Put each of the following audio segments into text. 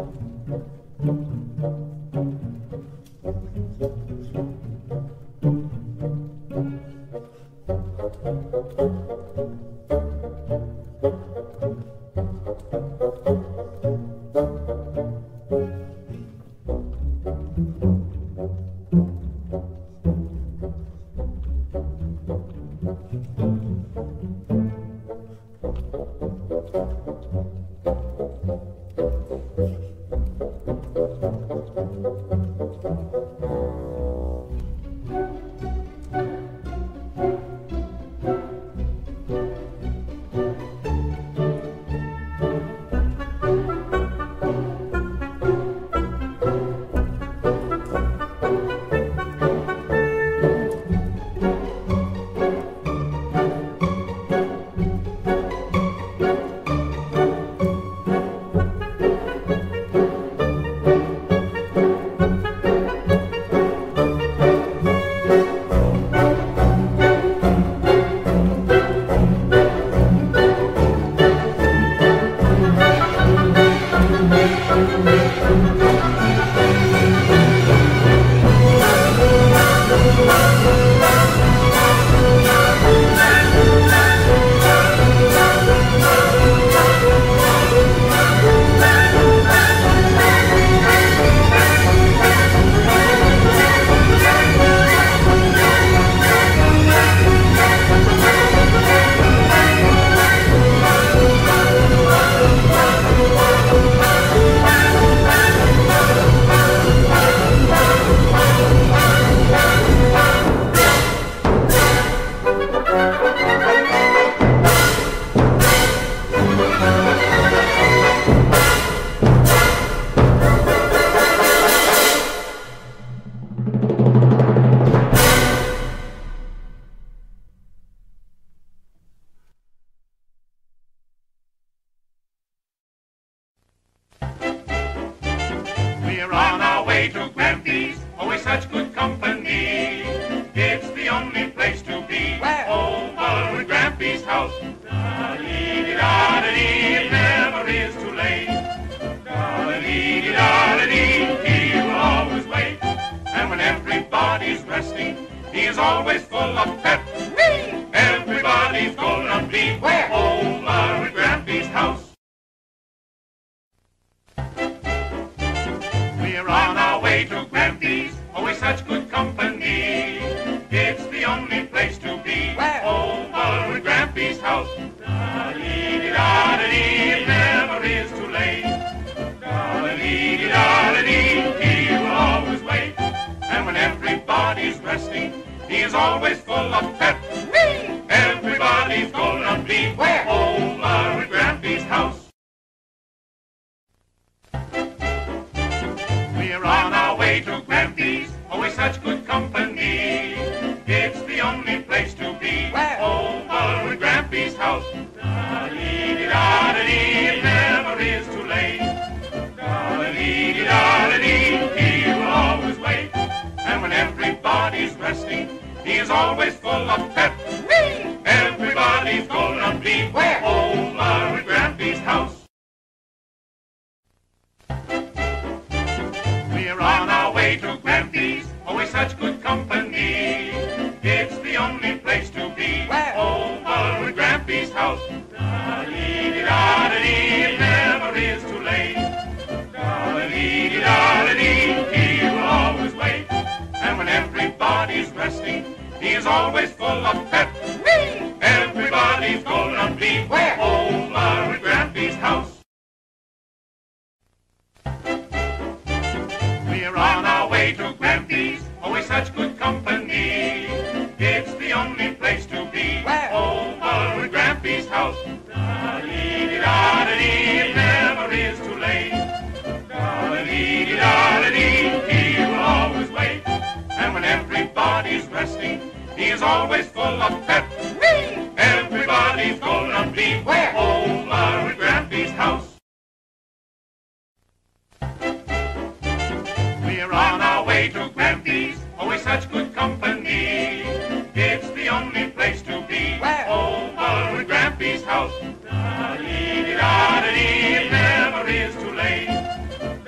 We're on our way to Grampy's, always such good company. It's the only place to be, over at Grampy's house. Da-dee-dee-da-dee, it never is too late. Da-dee-dee-da-dee, he will always wait. And when everybody's resting, he is always full of pep. Everybody's gonna be over at Grampy's house. We're on our way to Grampy's, always such good company. It's the only place to be, over at Grampy's house. Da-dee-dee-da-dee, it never is too late. Da-dee-dee-da-dee, he will always wait. And when everybody's resting, he is always full of pep. Everybody's gonna be over at Grampy's house. We're on our way to Grampy's, always such good company. It's the only place to be, over at Grampy's house. Da-dee-dee-da-dee, it never is too late. Da-dee-dee-da-dee, he will always wait. And when everybody's resting, he is always full of pep. Everybody's gonna be over at Grampy's house. We're on our way to Grampy's, always such good company. It's the only place to be, over at Grampy's house. Da-dee-dee-da-dee, it never is too late. Da-dee-dee-da-dee, he will always wait. And when everybody's resting, he is always full of pep. Everybody's gonna be over at Grampy's house. We're on our way to Grampy's, always such good company. It's the only place to be, over at Grampy's house. Da-dee-dee-da-dee, it never is too late. Da-dee-dee-da-dee, he will always wait. And when everybody's resting, he is always full of pep. Everybody's gonna be over at Grampy's house. We're on our way to Grampy's, always such good company. It's the only place to be, over at Grampy's house. Da-dee-dee-da-dee, it never is too late.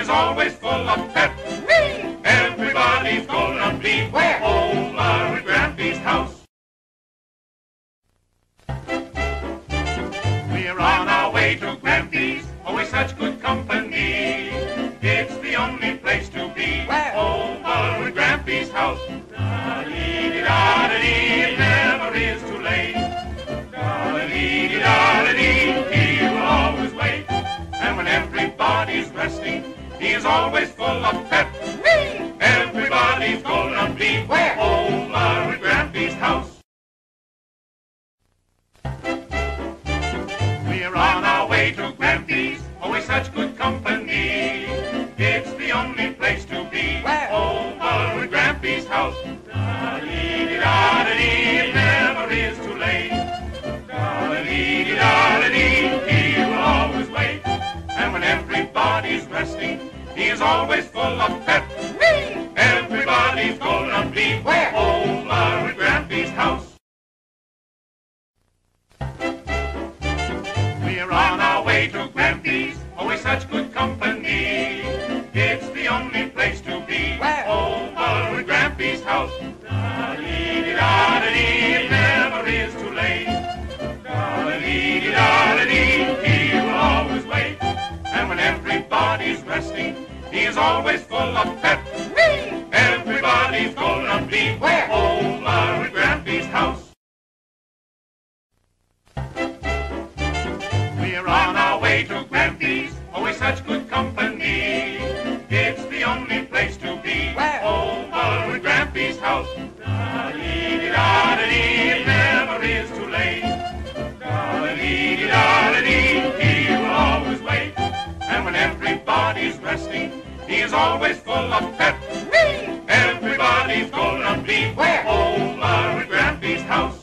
is always full of pep. Everybody's gonna be where? Over at Grampy's house. We're on our way to Grampy's, always such good company. It's the only place to be, where? Over at Grampy's house. Da-dee-dee-da-dee, it never is too late. Da-dee-dee-da-dee, he will always wait. And when everybody's resting, he is always full of pep. Everybody's gonna be where? Over at Grampy's house. We're on our way to Grampy's, always such good company. It's the only place to be, where? Over at Grampy's house. Da-dee-dee-da-dee, it never is too late. Da-dee-dee-da-dee, he will always wait. And when everybody's resting, he is always full of pep. Everybody's gonna be where? Over at Grampy's house. We're on our way to Grampy's, always such good company. It's the only place to be, where? Over at Grampy's house. Da-dee-dee-da-dee, it never is too late. Da-dee-dee-da-dee, he will always wait. And when everybody's resting, he is always full of pep. Everybody's gonna be where? Over at Grampy's house. We're on our way to Grampy's, always such good company. It's the only place to be, where? Over at Grampy's house. Da-dee-dee-da-dee, it never is too late. Da-dee-dee-da-dee, he will always wait. And when everybody's resting, he is always full of pep. Everybody's gonna be where? Over at Grampy's house.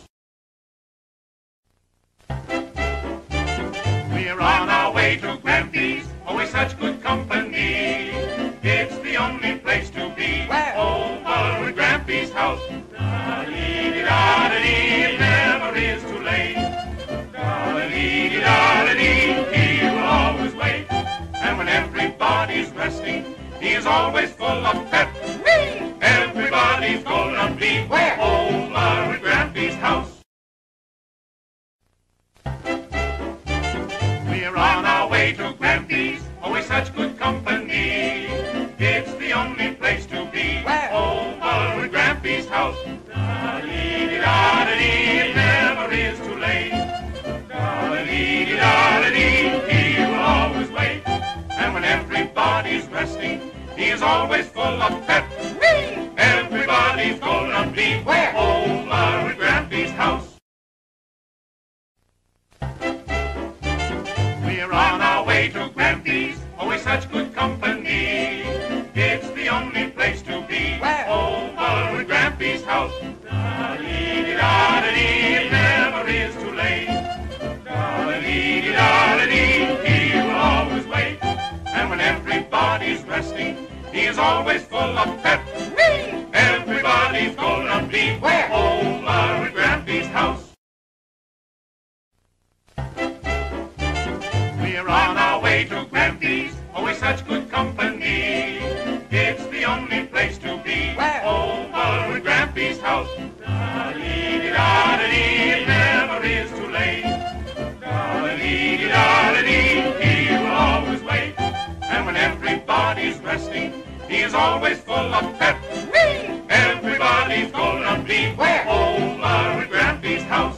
We're on our way to Grampy's, always such good company. It's the only place to be, where? Over at Grampy's house. Da-dee-dee-da-dee, it never is too late. Da-dee-dee-da-dee, he will always wait. And when everybody's resting, he is always full of pep. Everybody's gonna be where? Over at Grampy's house. We're on our way to Grampy's, always such good company. It's the only place to be, where? Over at Grampy's house. Da-dee-dee-da-dee, it never is too late. Da-dee-dee-da-dee, he will always wait. And when everybody's resting, he is always full of pep. Everybody's gonna be where? Over at Grampy's house. We're on our way to Grampy's, always such good company. It's the only place to be, where? Over at Grampy's house. Da-dee-dee-da-dee, it never is too late. Da-dee-dee-da-dee, he will always wait. And when everybody's resting, he is always full of pep. Everybody's gonna be where? Over at Grampy's house. We're on our way to Grampy's, always such good company. It's the only place to be, where? Over at Grampy's house. Da-dee-dee-da-dee, it never is too late. Da-dee-dee-da-dee, he will always wait. And when everybody's resting, he is always full of pep. Everybody's gonna be where? Over at Grampy's house.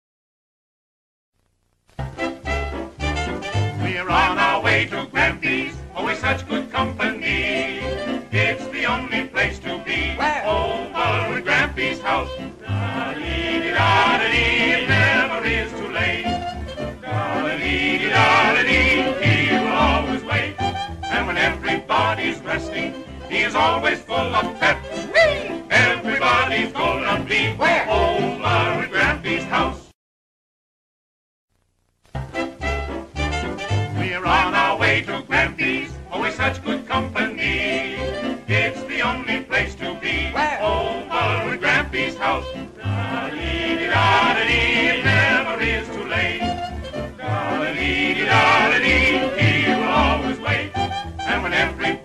We're on our way to Grampy's, always such good company. It's the only place to be, where? Over at Grampy's house. Da-dee-dee-da-dee, it never is too late. Da-dee-dee-da-dee, he will always wait. And when everybody's resting, he is always full of pep. Everybody's gonna be where? Over at Grampy's house. We're on our way to Grampy's, always such good company. It's the only place to be, where? Over at Grampy's house. Da-dee-dee-da-dee, it never is too late. Da-dee-dee-da-dee, he will always wait. And when every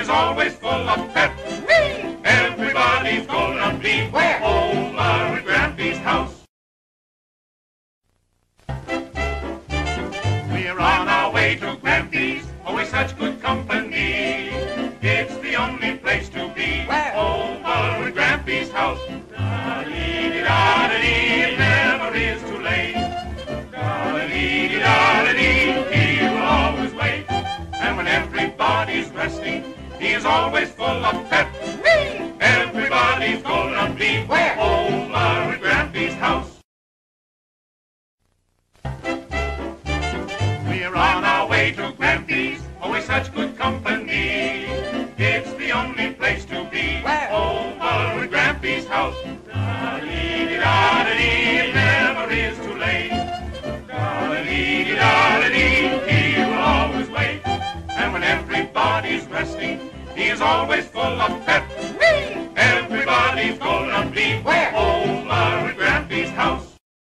is always full of pep. Everybody's gonna be where? Over at Grampy's house. We're on our way to Grampy's, always such good company. It's the only place to be, where? Over at Grampy's house. Da-dee-dee-da-dee, it never is too late. Da-dee-dee-da-dee, he will always wait. And when everybody's resting, he is always full of pep. Everybody's gonna be where? Over at Grampy's house. We're on our way to Grampy's, always such good company. It's the only place to be, where? Over at Grampy's house. Da-dee-dee-da-dee, it never is too late. Da-dee-dee-da-dee, he will always wait. And when everybody's resting, he is always full of pep. Everybody's gonna be where? Over at Grampy's house.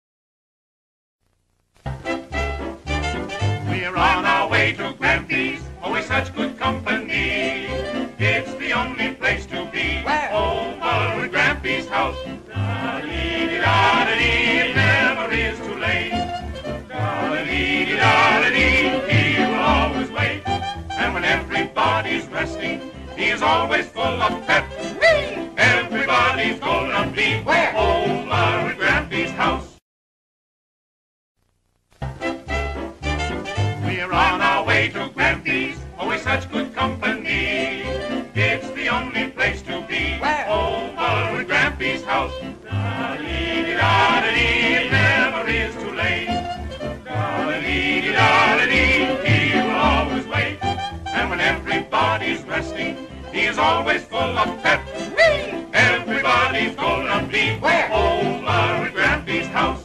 We're on our way to Grampy's, always such good company. It's the only place to be, where? Over at Grampy's house. Da-dee-dee-da-dee, it never is too late. Da-dee-dee-da-dee, he will always wait. And when everybody's resting, he is always full of pep. Everybody's gonna be where? Over at Grampy's house. We're on our way to Grampy's, always such good company. It's the only place to be, where? Over at Grampy's house. Da-dee-dee-da-dee, it never is too late. Da-dee-dee-da-dee, he will always wait. And when everybody's resting, he is always full of pep. Everybody's gonna be where? Over at Grampy's house.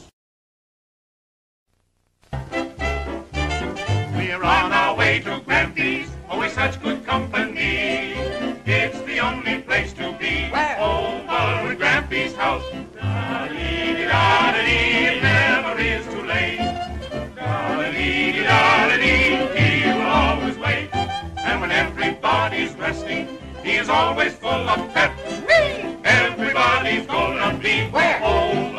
We're on our way to Grampy's, always such good company. It's the only place to be, where? Over at Grampy's house. Da-dee-dee-da-dee, it never is too late. Da-dee-dee-da-dee, he will always wait. And when everybody's resting, he is always full of pep. Everybody's gonna be where?